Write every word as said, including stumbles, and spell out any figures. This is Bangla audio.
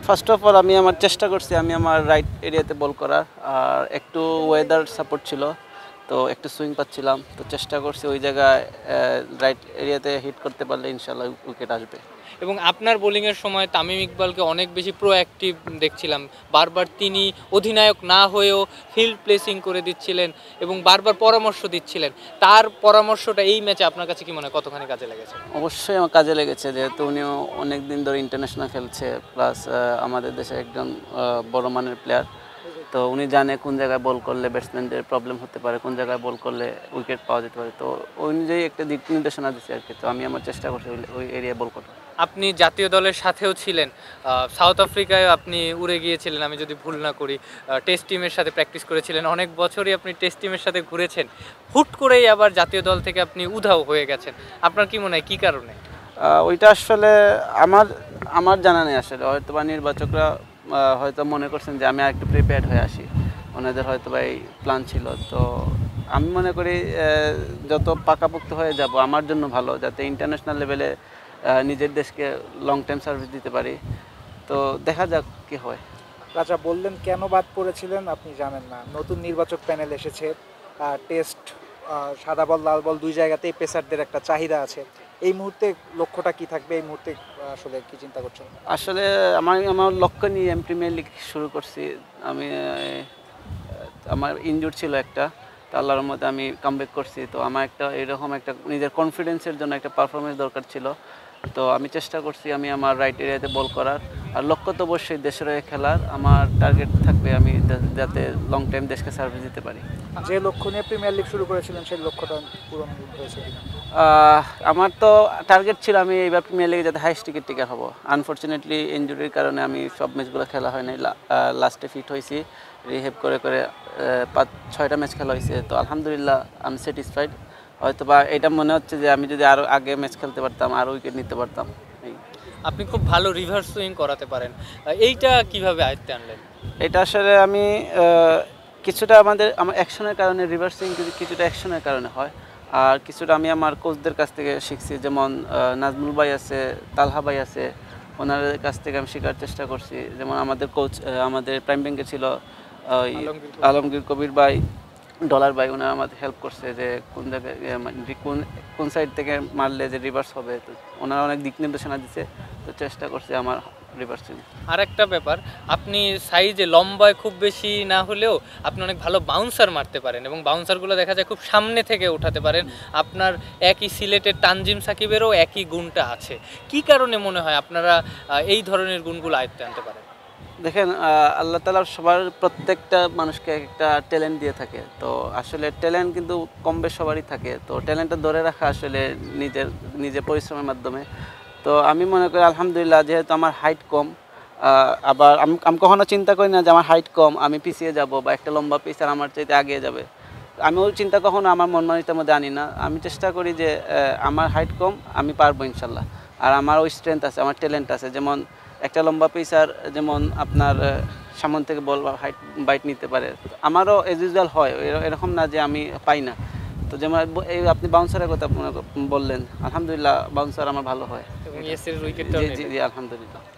ফার্স্ট অফ অল আমি আমার চেষ্টা করছি আমি আমার রাইট এরিয়াতে বল করার, আর একটু ওয়েদার সাপোর্ট ছিল, তো একটু সুইং পাচ্ছিলাম, তো চেষ্টা করছি ওই জায়গায় রাইট এরিয়াতে হিট করতে পারলে ইনশাল্লাহ উইকেট আসবে। এবং আপনার বোলিংয়ের সময় তামিম ইকবালকে অনেক বেশি প্রোঅ্যাক্টিভ দেখছিলাম, বারবার তিনি অধিনায়ক না হয়েও ফিল্ড প্লেসিং করে দিচ্ছিলেন এবং বারবার পরামর্শ দিচ্ছিলেন। তার পরামর্শটা এই ম্যাচে আপনার কাছে কি মনে হয় কতখানি কাজে লেগেছে? অবশ্যই আমার কাজে লেগেছে, যেহেতু উনিও অনেক দিন ধরে ইন্টারন্যাশনাল খেলছে, প্লাস আমাদের দেশে একজন বড় মানের প্লেয়ার, তো উনি জানে কোন জায়গায় বল করলে ব্যাটসম্যানদের প্রবলেম হতে পারে, কোন জায়গায় বল করলে উইকেট পাওয়া যেতে পারে, তো ওই অনুযায়ী একটা দিক নির্দেশনা দিচ্ছে আর কি। তো আমি আমার চেষ্টা করছি ওই এরিয়ায় বল করা। আপনি জাতীয় দলের সাথেও ছিলেন, সাউথ আফ্রিকায় আপনি উড়ে গিয়েছিলেন আমি যদি ভুল না করি, টেস্ট টিমের সাথে প্র্যাকটিস করেছিলেন, অনেক বছরই আপনি টেস্ট টিমের সাথে ঘুরেছেন, হুট করেই আবার জাতীয় দল থেকে আপনি উধাও হয়ে গেছেন। আপনার কি মনে হয় কী কারণে? ওইটা আসলে আমার আমার জানা নেই, আসলে হয়তো বা নির্বাচকরা হয়তো মনে করছেন যে আমি আরেকটু প্রিপেয়ার্ড হয়ে আসি, ওনাদের হয়তো বা এই প্ল্যান ছিল। তো আমি মনে করি যত পাকাপোক্ত হয়ে যাব আমার জন্য ভালো, যাতে ইন্টারন্যাশনাল লেভেলে নিজের দেশকে লং টাইম সার্ভিস দিতে পারি। তো দেখা যাক কি হয়। রাজা বললেন কেন বাদ পড়েছিলেন আপনি জানেন না, নতুন নির্বাচক প্যানেল এসেছে, টেস্ট সাদা বল লাল বল দুই জায়গাতেই পেসারদের একটা চাহিদা আছে, এই মুহূর্তে লক্ষ্যটা কি থাকবে, এই মুহূর্তে আসলে কি চিন্তা করছেন? আসলে আমার আমার লক্ষ্য নিয়ে আমি প্রিমিয়ার লিগ শুরু করছি। আমি আমার ইনজুর ছিল একটা, তো আল্লাহর মধ্যে আমি কামব্যাক করছি, তো আমার একটা এরকম একটা নিজের কনফিডেন্সের জন্য একটা পারফরমেন্স দরকার ছিল, তো আমি চেষ্টা করছি আমি আমার রাইট এরিয়াতে বল করার, আর লক্ষ্য তো অবশ্যই দেশের হয়ে খেলার। আমার টার্গেট থাকবে আমি যাতে লং টাইম দেশকে সার্ভিস দিতে পারি। যে লক্ষ্য নিয়ে প্রিমিয়ার লিগ শুরু করেছিলেন সেই লক্ষ্যটা পূরণ হয়েছে? আমার তো টার্গেট ছিল আমি এইবার প্রিমিয়ার লিগে যাতে হাইস্ট টিকিট টিকার হবো। আনফর্চুনেটলি ইনজুরির কারণে আমি সব ম্যাচগুলো খেলা হয় নাই, লাস্টে ফিট হয়েছি, রিহেভ করে করে পাঁচ ছয়টা ম্যাচ খেলা হয়েছে, তো আলহামদুলিল্লাহ আমি স্যাটিসফাইড। হয়তো বা এটা মনে হচ্ছে যে আমি যদি আরও আগে ম্যাচ খেলতে পারতাম আরও উইকেট নিতে পারতাম। আপনি খুব ভালো রিভার্স সুইং করাতে পারেন, এইটা কিভাবে আয়ত্তে আনলেন? এটা আসলে আমি কিছুটা আমাদের আমার অ্যাকশনের কারণে, রিভার্স সুইং কিছুটা অ্যাকশনের কারণে হয়, আর কিছুটা আমি আমার কোচদের কাছ থেকে শিখছি, যেমন নাজমুল ভাই আছে, তালহা ভাই আছে, ওনাদের কাছ থেকে আমি শেখার চেষ্টা করছি। যেমন আমাদের কোচ আমাদের প্রাইম ব্যাংকে ছিল আলমগীর কবির ভাই, ডলার ভাই, ওনারা আমাদের হেল্প করছে যে কোন জায়গায় কোন কোন সাইড থেকে মারলে যে রিভার্স হবে, তো ওনারা অনেক দিক নির্দেশনা দিচ্ছে, তো চেষ্টা করছি আমার রিভার্স সুইং। আর একটা ব্যাপার, আপনি সাইজে লম্বায় খুব বেশি না হলেও আপনি অনেক ভালো বাউন্সার মারতে পারেন এবং বাউন্সারগুলো দেখা যায় খুব সামনে থেকে উঠাতে পারেন। আপনার একই সিলেটের তানজিম সাকিবেরও একই গুণটা আছে, কি কারণে মনে হয় আপনারা এই ধরনের গুণগুলো আয়ত্তে আনতে পারেন? দেখেন, আল্লাহ তাআলা সবার প্রত্যেকটা মানুষকে একটা ট্যালেন্ট দিয়ে থাকে, তো আসলে ট্যালেন্ট কিন্তু কম বেশ সবারই থাকে, তো ট্যালেন্টটা ধরে রাখা আসলে নিজের নিজের পরিশ্রমের মাধ্যমে। তো আমি মনে করি আলহামদুলিল্লাহ, যেহেতু আমার হাইট কম, আবার আমি আমি কখনো চিন্তা করি না যে আমার হাইট কম আমি পিছিয়ে যাব বা একটা লম্বা পিসার আমার চাইতে এগিয়ে যাবে, আমিও চিন্তা কখনো আমার মন মানসিকতার মধ্যে আনি না। আমি চেষ্টা করি যে আমার হাইট কম, আমি পারবো ইনশাল্লাহ, আর আমার ওই স্ট্রেংথ আছে, আমার ট্যালেন্ট আছে। যেমন একটা লম্বা পিসার যেমন আপনার সামন থেকে বল বা হাইট বাইট নিতে পারে, আমারও এজ ইউজুয়াল হয়, এরকম না যে আমি পাই না। তো যেমন এই আপনি বাউন্সারের কথা বললেন, আলহামদুলিল্লাহ বাউন্সার আমার ভালো হয়, এবং ইয়েসের উইকেটটাও জি জি আলহামদুলিল্লাহ।